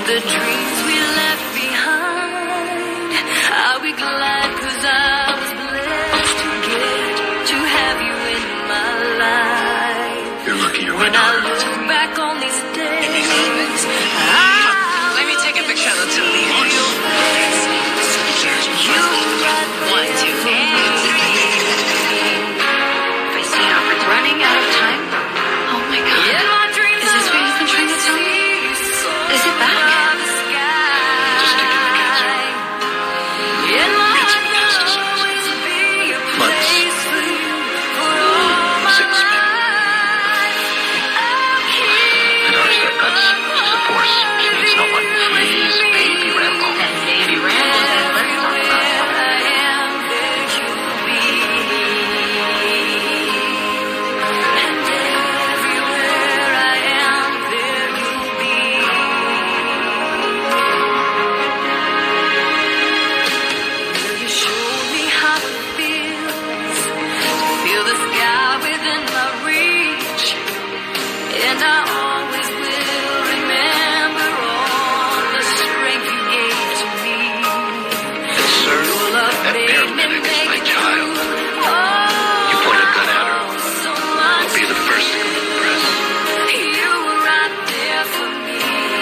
the dreams we left behind. I'll be glad 'cause I was blessed to get to have you in my life. You're lucky you're my When I daughter. look back on these days, Let me take a picture of the two of you. One, two, and if I see how it's running out of time. Oh my God. in my dreams, Is this what you've been trying to tell me? Is it back? Just kicking the cancer. In my We had some metastasis. Months. 6 maybe. The doctor said that's just a force. She needs no one. Please, baby Rambo. And baby Rambo, then let's talk about and I always will remember all the strength you gave to me. Sir, Your love that made me paramedic is make my it child. through. You point a gun at her. So I'll much. be the first to go to the press. You were right there for me.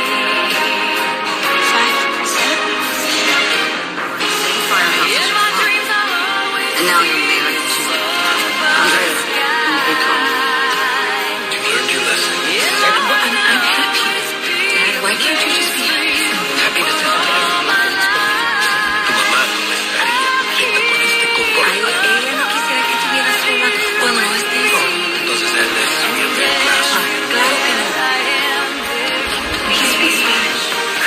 5, 7, 6 firehouse. In my dreams, I'll always And now you're married to Andre and Victor. You learned your lesson. I'm happy. Dad, why can't you just be happy? Happiness isn't everything. Tu mamá no me estaría contenta con este Ay, comportamiento. ella no quisiera que estuvieras sola cuando no estés. Entonces él es miembro de clase. Claro que no. He speaks Spanish.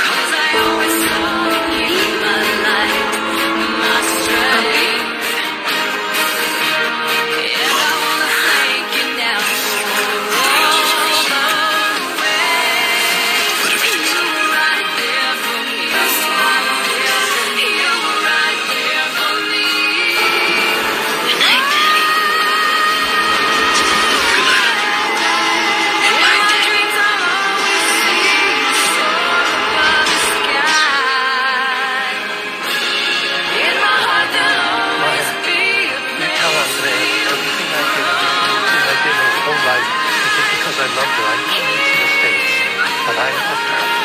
But everything's up. Good night, Daddy. Good night. Good night, Daddy. You tell Andrea everything I did her whole life. I did because I loved her. I came to the States, but I loved her.